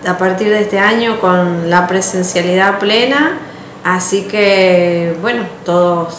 a partir de este año con la presencialidad plena, así que bueno, todos,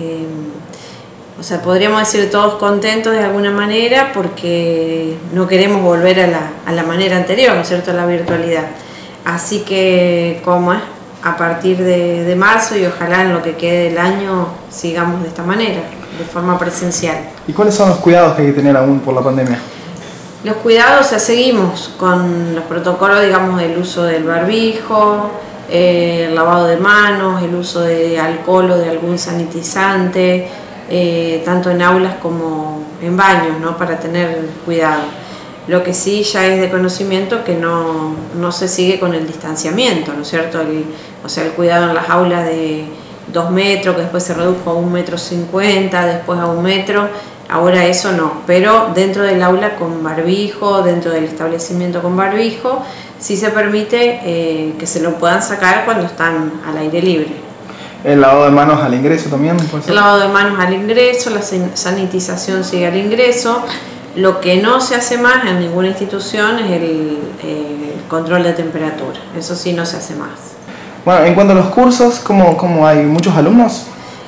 o sea, podríamos decir todos contentos de alguna manera porque no queremos volver a la manera anterior, ¿no es cierto?, a la virtualidad. Así que como es, a partir de marzo y ojalá en lo que quede del año sigamos de esta manera, de forma presencial. ¿Y cuáles son los cuidados que hay que tener aún por la pandemia? Los cuidados, o sea, seguimos con los protocolos, digamos, del uso del barbijo, el lavado de manos, el uso de alcohol o de algún sanitizante, tanto en aulas como en baños, ¿no?, para tener cuidado. Lo que sí ya es de conocimiento que no se sigue con el distanciamiento, ¿no es cierto? O sea, el cuidado en las aulas de 2 metros, que después se redujo a 1,50 m, después a 1 metro, ahora eso no. Pero dentro del aula con barbijo, dentro del establecimiento con barbijo, sí se permite que se lo puedan sacar cuando están al aire libre. ¿El lavado de manos al ingreso también? El lavado de manos al ingreso, la sanitización sigue al ingreso. Lo que no se hace más en ninguna institución es el control de temperatura, eso sí no se hace más. Bueno, en cuanto a los cursos, ¿cómo hay muchos alumnos?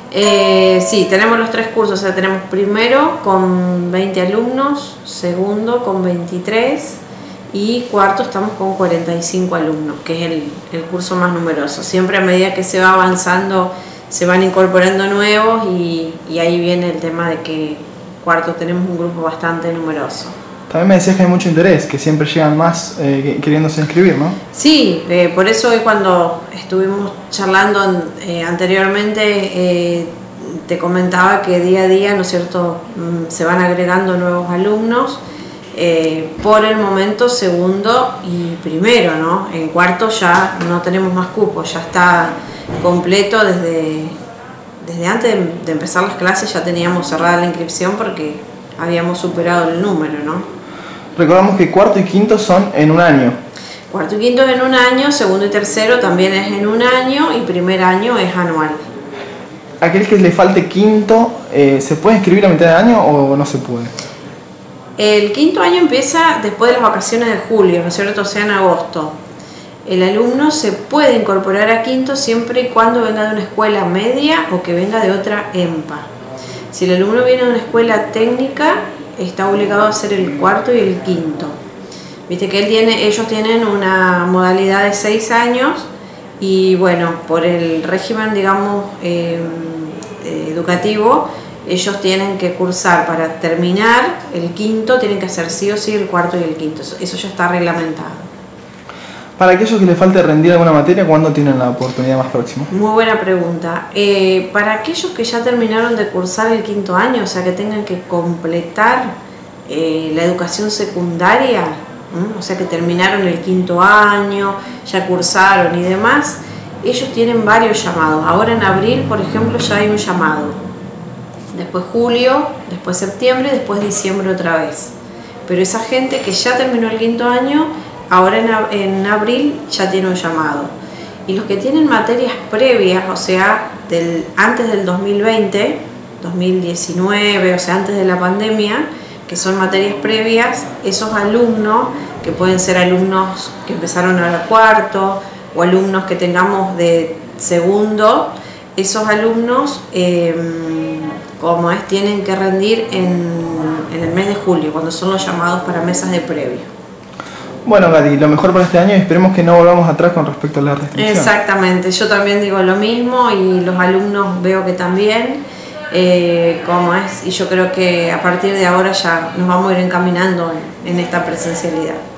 Sí, tenemos los 3 cursos, o sea, tenemos primero con 20 alumnos, segundo con 23 y cuarto estamos con 45 alumnos, que es el curso más numeroso. Siempre a medida que se va avanzando se van incorporando nuevos y ahí viene el tema de que cuarto tenemos un grupo bastante numeroso. También me decías que hay mucho interés, que siempre llegan más queriéndose inscribir, ¿no? Sí, por eso hoy cuando estuvimos charlando anteriormente te comentaba que día a día, ¿no es cierto?, se van agregando nuevos alumnos. Por el momento segundo y primero, ¿no? En cuarto ya no tenemos más cupos, ya está completo desde antes de empezar las clases ya teníamos cerrada la inscripción porque habíamos superado el número, ¿no? Recordamos que cuarto y quinto son en un año. Cuarto y quinto es en un año, segundo y tercero también es en un año y primer año es anual. ¿Aquel que le falte quinto, se puede inscribir a mitad de año o no se puede? El quinto año empieza después de las vacaciones de julio, ¿no es cierto?, o sea, en agosto. El alumno se puede incorporar a quinto siempre y cuando venga de una escuela media o que venga de otra EMPA. Si el alumno viene de una escuela técnica, está obligado a hacer el cuarto y el quinto. Viste que ellos tienen una modalidad de 6 años y bueno, por el régimen, digamos, educativo, ellos tienen que cursar para terminar el quinto, tienen que hacer sí o sí el cuarto y el quinto. Eso ya está reglamentado. Para aquellos que les falte rendir alguna materia, ¿cuándo tienen la oportunidad más próxima? Muy buena pregunta. Para aquellos que ya terminaron de cursar el quinto año, o sea que tengan que completar la educación secundaria, o sea que terminaron el quinto año, ya cursaron y demás, ellos tienen varios llamados. Ahora en abril, por ejemplo, ya hay un llamado. Después julio, después septiembre, después diciembre otra vez. Pero esa gente que ya terminó el quinto año, ahora en abril ya tiene un llamado. Y los que tienen materias previas, o sea, antes del 2020, 2019, o sea, antes de la pandemia, que son materias previas, esos alumnos, que pueden ser alumnos que empezaron a cuarto o alumnos que tengamos de segundo, esos alumnos, tienen que rendir en el mes de julio, cuando son los llamados para mesas de previo. Bueno, Gadi, lo mejor para este año y esperemos que no volvamos atrás con respecto a la restricción. Exactamente, yo también digo lo mismo y los alumnos veo que también, y yo creo que a partir de ahora ya nos vamos a ir encaminando en esta presencialidad.